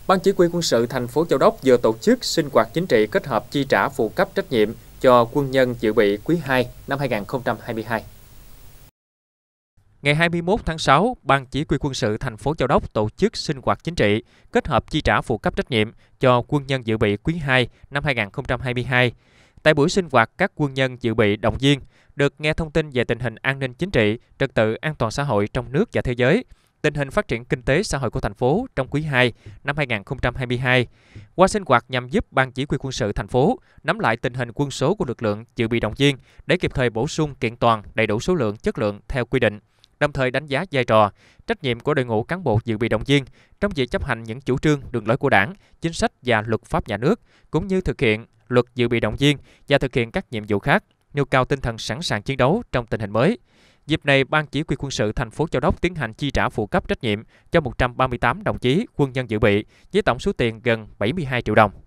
Ban Chỉ huy Quân sự thành phố Châu Đốc vừa tổ chức sinh hoạt chính trị kết hợp chi trả phụ cấp trách nhiệm cho quân nhân dự bị quý 2 năm 2022. Ngày 21 tháng 6, Ban Chỉ huy Quân sự thành phố Châu Đốc tổ chức sinh hoạt chính trị kết hợp chi trả phụ cấp trách nhiệm cho quân nhân dự bị quý 2 năm 2022. Tại buổi sinh hoạt, các quân nhân dự bị động viên được nghe thông tin về tình hình an ninh chính trị, trật tự an toàn xã hội trong nước và thế giới, tình hình phát triển kinh tế xã hội của thành phố trong quý 2 năm 2022. Qua sinh hoạt nhằm giúp Ban Chỉ huy Quân sự thành phố nắm lại tình hình quân số của lực lượng dự bị động viên để kịp thời bổ sung kiện toàn đầy đủ số lượng, chất lượng theo quy định, đồng thời đánh giá vai trò, trách nhiệm của đội ngũ cán bộ dự bị động viên trong việc chấp hành những chủ trương, đường lối của Đảng, chính sách và luật pháp nhà nước, cũng như thực hiện luật dự bị động viên và thực hiện các nhiệm vụ khác, nêu cao tinh thần sẵn sàng chiến đấu trong tình hình mới. Dịp này, Ban Chỉ huy Quân sự thành phố Châu Đốc tiến hành chi trả phụ cấp trách nhiệm cho 138 đồng chí quân nhân dự bị với tổng số tiền gần 72 triệu đồng.